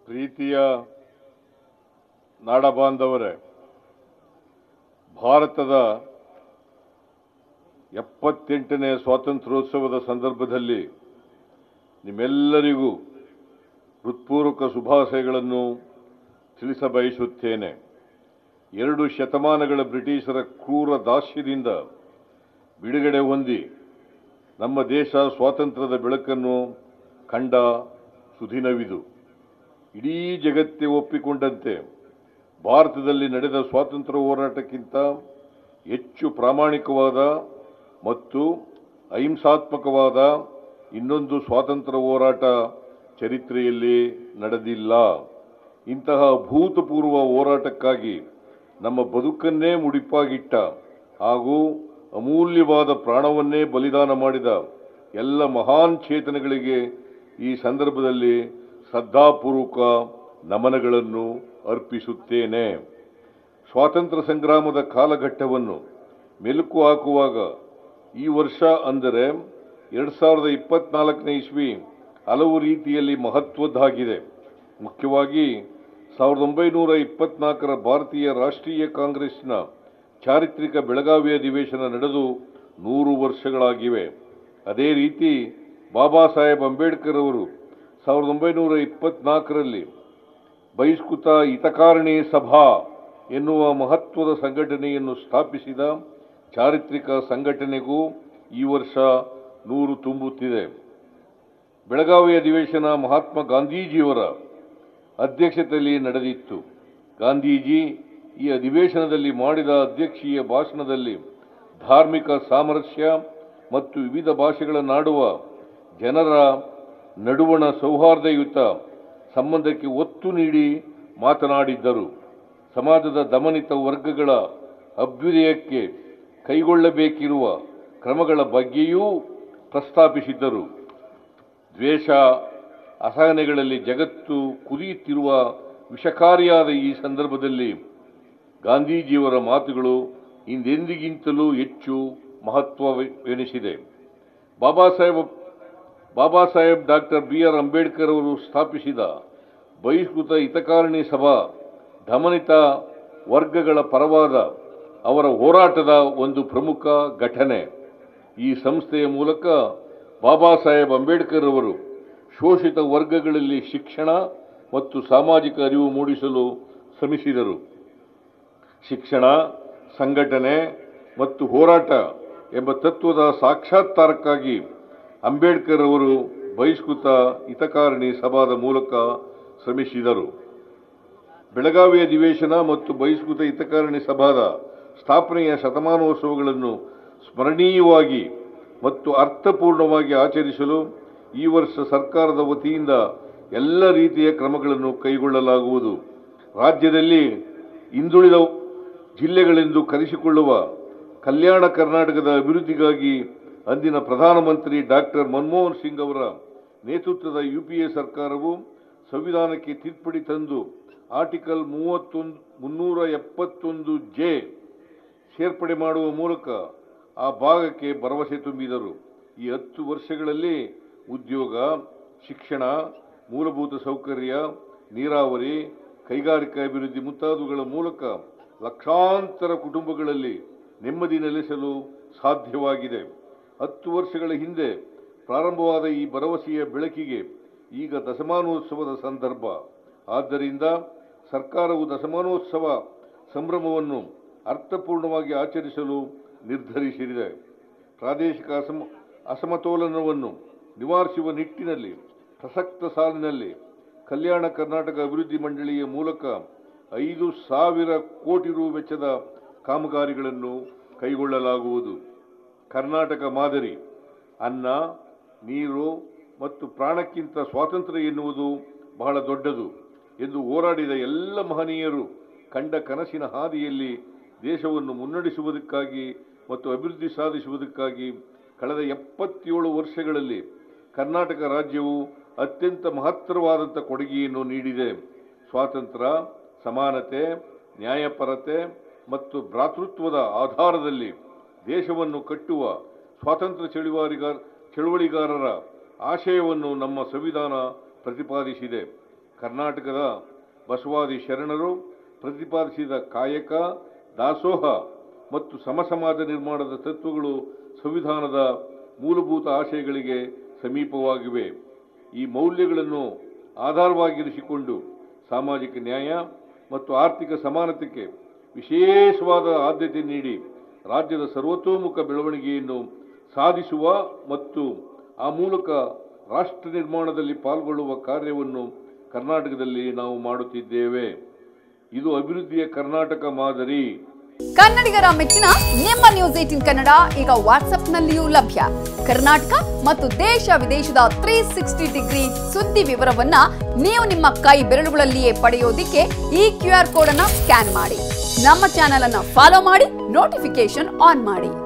ಪ್ರೀತಿಯ ನಾಡಬಾಂಧವರೇ, ಭಾರತದ 78ನೇ ಸ್ವಾತಂತ್ರ್ಯೋತ್ಸವದ ಸಂದರ್ಭದಲ್ಲಿ ನಿಮ್ಮೆಲ್ಲರಿಗೂ ಹೃತ್ಪೂರ್ವಕ ಶುಭಾಶಯಗಳನ್ನು ತಿಳಿಸಬಯಸುತ್ತೇನೆ. 2 ಶತಮಾನಗಳ ಬ್ರಿಟಿಷರ ಕ್ರೂರ ದಾಸ್ಯದಿಂದ ಬಿಡುಗಡೆ ಹೊಂದಿ ನಮ್ಮ ದೇಶ ಸ್ವಾತಂತ್ರ್ಯದ ಬೆಳಕನ್ನು ಕಂಡ ಸುದಿನವಿದು. ಇಡೀ ಜಗತ್ತೇ ಒಪ್ಪಿಕೊಂಡಂತೆ ಭಾರತದಲ್ಲಿ ನಡೆದ ಸ್ವಾತಂತ್ರ್ಯ ಹೋರಾಟಕ್ಕಿಂತ ಹೆಚ್ಚು ಪ್ರಾಮಾಣಿಕವಾದ ಮತ್ತು ಅಹಿಂಸಾತ್ಮಕವಾದ ಇನ್ನೊಂದು ಸ್ವಾತಂತ್ರ್ಯ ಹೋರಾಟ ಚರಿತ್ರೆಯಲ್ಲಿ ನಡೆದಿಲ್ಲ. ಇಂತಹ ಅಭೂತಪೂರ್ವ ಹೋರಾಟಕ್ಕಾಗಿ ನಮ್ಮ ಬದುಕನ್ನೇ ಮುಡಿಪಾಗಿಟ್ಟ ಹಾಗೂ ಅಮೂಲ್ಯವಾದ ಪ್ರಾಣವನ್ನೇ ಬಲಿದಾನ ಮಾಡಿದ ಎಲ್ಲ ಮಹಾನ್ ಚೇತನಗಳಿಗೆ ಈ ಸಂದರ್ಭದಲ್ಲಿ ಶ್ರದ್ಧಾಪೂರ್ವಕ ನಮನಗಳನ್ನು ಅರ್ಪಿಸುತ್ತೇನೆ. ಸ್ವಾತಂತ್ರ್ಯ ಸಂಗ್ರಾಮದ ಕಾಲಘಟ್ಟವನ್ನು ಮೆಲುಕು ಹಾಕುವಾಗ ಈ ವರ್ಷ ಅಂದರೆ 2024ನೇ ಇಸ್ವಿ ಹಲವು ರೀತಿಯಲ್ಲಿ ಮಹತ್ವದ್ದಾಗಿದೆ. ಮುಖ್ಯವಾಗಿ 1924ರ ಭಾರತೀಯ ರಾಷ್ಟ್ರೀಯ ಕಾಂಗ್ರೆಸ್ನ ಚಾರಿತ್ರಿಕ ಬೆಳಗಾವಿ ಅಧಿವೇಶನ ನಡೆದು 100 ವರ್ಷಗಳಾಗಿವೆ. ಅದೇ ರೀತಿ ಬಾಬಾ ಸಾಹೇಬ್ ಅಂಬೇಡ್ಕರ್ ಅವರು 1924ರಲ್ಲಿ ಬಹಿಷ್ಕೃತ ಹಿತಕಾರಣಿ ಸಭಾ ಎನ್ನುವ ಮಹತ್ವದ ಸಂಘಟನೆಯನ್ನು ಸ್ಥಾಪಿಸಿದ ಚಾರಿತ್ರಿಕ ಸಂಘಟನೆಗೂ ಈ ವರ್ಷ 100 ತುಂಬುತ್ತಿದೆ. ಬೆಳಗಾವಿ ಅಧಿವೇಶನ ಮಹಾತ್ಮ ಗಾಂಧೀಜಿಯವರ ಅಧ್ಯಕ್ಷತೆಯಲ್ಲಿ ನಡೆದಿತ್ತು. ಗಾಂಧೀಜಿ ಈ ಅಧಿವೇಶನದಲ್ಲಿ ಮಾಡಿದ ಅಧ್ಯಕ್ಷೀಯ ಭಾಷಣದಲ್ಲಿ ಧಾರ್ಮಿಕ ಸಾಮರಸ್ಯ ಮತ್ತು ವಿವಿಧ ಭಾಷೆಗಳನ್ನಾಡುವ ಜನರ ನಡುವಣ ಸೌಹಾರ್ದಯುತ ಸಂಬಂಧಕ್ಕೆ ಒತ್ತು ನೀಡಿ ಮಾತನಾಡಿದ್ದರು. ಸಮಾಜದ ದಮನಿತ ವರ್ಗಗಳ ಅಭ್ಯುದಯಕ್ಕೆ ಕೈಗೊಳ್ಳಬೇಕಿರುವ ಕ್ರಮಗಳ ಬಗ್ಗೆಯೂ ಪ್ರಸ್ತಾಪಿಸಿದ್ದರು. ದ್ವೇಷ ಅಸಹನೆಗಳಲ್ಲಿ ಜಗತ್ತು ಕುದಿಯುತ್ತಿರುವ ವಿಷಕಾರಿಯಾದ ಈ ಸಂದರ್ಭದಲ್ಲಿ ಗಾಂಧೀಜಿಯವರ ಮಾತುಗಳು ಹಿಂದೆಂದಿಗಿಂತಲೂ ಹೆಚ್ಚು ಮಹತ್ವವೆನಿಸಿದೆ. ಬಾಬಾ ಸಾಹೇಬ್ ಡಾಕ್ಟರ್ BR ಅಂಬೇಡ್ಕರ್ ಅವರು ಸ್ಥಾಪಿಸಿದ ಬಹಿಷ್ಕೃತ ಹಿತಕಾರಣಿ ಸಭಾ ದಮನಿತ ವರ್ಗಗಳ ಪರವಾದ ಅವರ ಹೋರಾಟದ ಒಂದು ಪ್ರಮುಖ ಘಟನೆ. ಈ ಸಂಸ್ಥೆಯ ಮೂಲಕ ಬಾಬಾ ಸಾಹೇಬ್ ಅಂಬೇಡ್ಕರ್ ಅವರು ಶೋಷಿತ ವರ್ಗಗಳಲ್ಲಿ ಶಿಕ್ಷಣ ಮತ್ತು ಸಾಮಾಜಿಕ ಅರಿವು ಮೂಡಿಸಲು ಶ್ರಮಿಸಿದರು. ಶಿಕ್ಷಣ, ಸಂಘಟನೆ ಮತ್ತು ಹೋರಾಟ ಎಂಬ ತತ್ವದ ಸಾಕ್ಷಾತ್ಕಾರಕ್ಕಾಗಿ ಅಂಬೇಡ್ಕರ್ ಅವರು ಬಹಿಷ್ಕೃತ ಹಿತಕಾರಣಿ ಸಭಾದ ಮೂಲಕ ಶ್ರಮಿಸಿದರು. ಬೆಳಗಾವಿ ಅಧಿವೇಶನ ಮತ್ತು ಬಹಿಷ್ಕೃತ ಹಿತಕಾರಣಿ ಸಭಾದ ಸ್ಥಾಪನೆಯ ಶತಮಾನೋತ್ಸವಗಳನ್ನು ಸ್ಮರಣೀಯವಾಗಿ ಮತ್ತು ಅರ್ಥಪೂರ್ಣವಾಗಿ ಆಚರಿಸಲು ಈ ವರ್ಷ ಸರ್ಕಾರದ ವತಿಯಿಂದ ಎಲ್ಲ ರೀತಿಯ ಕ್ರಮಗಳನ್ನು ಕೈಗೊಳ್ಳಲಾಗುವುದು. ರಾಜ್ಯದಲ್ಲಿ ಹಿಂದುಳಿದ ಜಿಲ್ಲೆಗಳೆಂದು ಕರೆಸಿಕೊಳ್ಳುವ ಕಲ್ಯಾಣ ಕರ್ನಾಟಕದ ಅಭಿವೃದ್ಧಿಗಾಗಿ ಅಂದಿನ ಪ್ರಧಾನಮಂತ್ರಿ ಡಾಕ್ಟರ್ ಮನಮೋಹನ್ ಸಿಂಗ್ ಅವರ ನೇತೃತ್ವದ UPA ಸರ್ಕಾರವು ಸಂವಿಧಾನಕ್ಕೆ ತಿದ್ದುಪಡಿ ತಂದು ಆರ್ಟಿಕಲ್ 371J ಸೇರ್ಪಡೆ ಮಾಡುವ ಮೂಲಕ ಆ ಭಾಗಕ್ಕೆ ಭರವಸೆ ತುಂಬಿದರು. ಈ 10 ವರ್ಷಗಳಲ್ಲಿ ಉದ್ಯೋಗ, ಶಿಕ್ಷಣ, ಮೂಲಭೂತ ಸೌಕರ್ಯ, ನೀರಾವರಿ, ಕೈಗಾರಿಕಾ ಅಭಿವೃದ್ಧಿ ಮುಂತಾದವುಗಳ ಮೂಲಕ ಲಕ್ಷಾಂತರ ಕುಟುಂಬಗಳಲ್ಲಿ ನೆಮ್ಮದಿ ನೆಲೆಸಲು ಸಾಧ್ಯವಾಗಿದೆ. 10 ವರ್ಷಗಳ ಹಿಂದೆ ಪ್ರಾರಂಭವಾದ ಈ ಭರವಸೆಯ ಬೆಳಕಿಗೆ ಈಗ ದಶಮಾನೋತ್ಸವದ ಸಂದರ್ಭ. ಆದ್ದರಿಂದ ಸರ್ಕಾರವು ದಶಮಾನೋತ್ಸವ ಸಂಭ್ರಮವನ್ನು ಅರ್ಥಪೂರ್ಣವಾಗಿ ಆಚರಿಸಲು ನಿರ್ಧರಿಸಿದೆ. ಪ್ರಾದೇಶಿಕ ಅಸಮತೋಲನವನ್ನು ನಿವಾರಿಸುವ ನಿಟ್ಟಿನಲ್ಲಿ ಪ್ರಸಕ್ತ ಸಾಲಿನಲ್ಲಿ ಕಲ್ಯಾಣ ಕರ್ನಾಟಕ ಅಭಿವೃದ್ಧಿ ಮಂಡಳಿಯ ಮೂಲಕ 5,000 ಕೋಟಿ ರು ವೆಚ್ಚದ ಕಾಮಗಾರಿಗಳನ್ನು ಕೈಗೊಳ್ಳಲಾಗುವುದು. ಕರ್ನಾಟಕ ಮಾದರಿ ಅನ್ನ, ನೀರು ಮತ್ತು ಪ್ರಾಣಕ್ಕಿಂತ ಸ್ವಾತಂತ್ರ್ಯ ಎನ್ನುವುದು ಬಹಳ ದೊಡ್ಡದು ಎಂದು ಹೋರಾಡಿದ ಎಲ್ಲ ಮಹನೀಯರು ಕಂಡ ಕನಸಿನ ಹಾದಿಯಲ್ಲಿ ದೇಶವನ್ನು ಮುನ್ನಡೆಸುವುದಕ್ಕಾಗಿ ಮತ್ತು ಅಭಿವೃದ್ಧಿ ಸಾಧಿಸುವುದಕ್ಕಾಗಿ ಕಳೆದ 77 ವರ್ಷಗಳಲ್ಲಿ ಕರ್ನಾಟಕ ರಾಜ್ಯವು ಅತ್ಯಂತ ಮಹತ್ತರವಾದಂಥ ಕೊಡುಗೆಯನ್ನು ನೀಡಿದೆ. ಸ್ವಾತಂತ್ರ್ಯ, ಸಮಾನತೆ, ನ್ಯಾಯಪರತೆ ಮತ್ತು ಭ್ರಾತೃತ್ವದ ಆಧಾರದಲ್ಲಿ ದೇಶವನ್ನು ಕಟ್ಟುವ ಸ್ವಾತಂತ್ರ್ಯ ಚಳುವಳಿಗಾರರ ಆಶಯವನ್ನು ನಮ್ಮ ಸಂವಿಧಾನ ಪ್ರತಿಪಾದಿಸಿದೆ. ಕರ್ನಾಟಕದ ಬಸವಾದಿ ಶರಣರು ಪ್ರತಿಪಾದಿಸಿದ ಕಾಯಕ, ದಾಸೋಹ ಮತ್ತು ಸಮಸಮಾಜ ನಿರ್ಮಾಣದ ತತ್ವಗಳು ಸಂವಿಧಾನದ ಮೂಲಭೂತ ಆಶಯಗಳಿಗೆ ಸಮೀಪವಾಗಿವೆ. ಈ ಮೌಲ್ಯಗಳನ್ನು ಆಧಾರವಾಗಿರಿಸಿಕೊಂಡು ಸಾಮಾಜಿಕ ನ್ಯಾಯ ಮತ್ತು ಆರ್ಥಿಕ ಸಮಾನತೆಗೆ ವಿಶೇಷವಾದ ಆದ್ಯತೆ ನೀಡಿ ರಾಜ್ಯದ ಸರ್ವತೋಮುಖ ಬೆಳವಣಿಗೆಯನ್ನು ಸಾಧಿಸುವ ಮತ್ತು ಆ ಮೂಲಕ ರಾಷ್ಟ್ರ ನಿರ್ಮಾಣದಲ್ಲಿ ಪಾಲ್ಗೊಳ್ಳುವ ಕಾರ್ಯವನ್ನು ಕರ್ನಾಟಕದಲ್ಲಿ ನಾವು ಮಾಡುತ್ತಿದ್ದೇವೆ. ಇದು ಅಭಿವೃದ್ಧಿಯ ಕರ್ನಾಟಕ ಮಾದರಿ. ಕನ್ನಡಿಗರ ಮೆಚ್ಚಿನ ನಿಮ್ಮ ನ್ಯೂಸ್ 18 ಕನ್ನಡ ಈಗ ವಾಟ್ಸ್ಆಪ್ನಲ್ಲಿಯೂ ಲಭ್ಯ. ಕರ್ನಾಟಕ ಮತ್ತು ದೇಶ ವಿದೇಶದ 360 ಡಿಗ್ರಿ ಸುದ್ದಿ ವಿವರವನ್ನ ನೀವು ನಿಮ್ಮ ಕೈ ಬೆರಳುಗಳಲ್ಲಿಯೇ ಪಡೆಯೋದಿಕ್ಕೆ ಈ QR ಕೋಡ್ ಅನ್ನು ಸ್ಕ್ಯಾನ್ ಮಾಡಿ. ನಮ್ಮ ಚಾನೆಲ್ ಅನ್ನು ಫಾಲೋ ಮಾಡಿ, ನೋಟಿಫಿಕೇಶನ್ ಆನ್ ಮಾಡಿ.